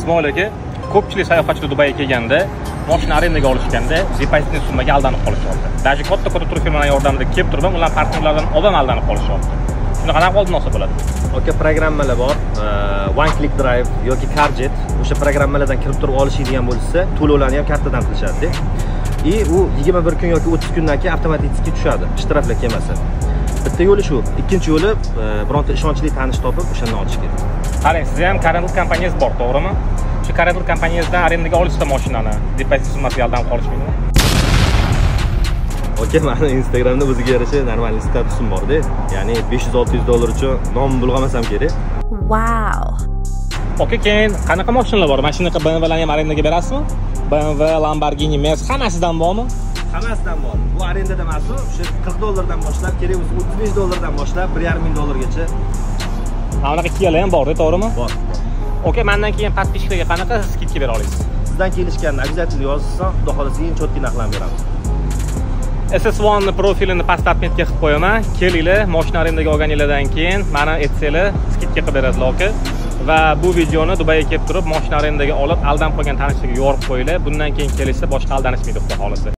Ismoil aka, ko'pchilik sayohatchilar Dubayga kelganda mashina arendaga olishganda depozitni summaga aldanib qolishyapti. Даже katta turfirmalar yordamida kelib turib, ular partnerlardan odam aldanib qolishyapti. Shuni qanaqa oldin olsa bo'ladi? Oka, programmalar bor. One Click Drive yoki Carjet. O'sha programmalardan kirib turib olishadigan bo'lsa, to'lovlarni ham kartadan qilishadi. U 21 kun yoki 30 kundan keyin avtomatik tushadi, shtraflar kelmasa. Bitta yo'li shu. Ikkinchi yo'li bironta ishonchli tanish topib o'shandan olish kerak. Qarang, sizga ham Karental kompaniyasi bor, to'g'rimi? Shu Karental kompaniyasidan arendaga olishsa mashinani, depozit summasiga aldanib qolishmaydi. Oka, meni Instagramda o'ziga yarasha normalniy statusim bor-da. Ya'ni $500-600 uchun nom bulg'amasam kerak. Wow. Oka, keyin qanaqa mashinalar bor? Mashinaga BMWlarni ham arendaga berasizmi? BMW, Lamborghini, Mercedes hammasidan bormi? Hammasidan bor. Bu arendada emas, o'sha $40 boshlab, kerak bo'lsa $35 boshlab $1,500 Mana bunaqa Kialar ham bor-da, to'g'rimi? Bor. Oka, mendan keyin podpishkaga qanaqa skidka bera olasiz? Sizdan kelishganda обязательно yozsa, xudo xolasa eng cho'tki narxlarni beramiz. SS1 profilini past apmetga qilib qo'yaman. Kelinglar, mashina arendaga olganinglardan keyin meni aytsanglar, skidka qilib beradilar aka. Va bu videoni Dubayga kelib turib, mashina arendaga olib, aldanib qolgan tanishlarga yorib qo'yinglar. Bundan keyin kelishsa boshqa aldanishmaydi, xudo xolasa.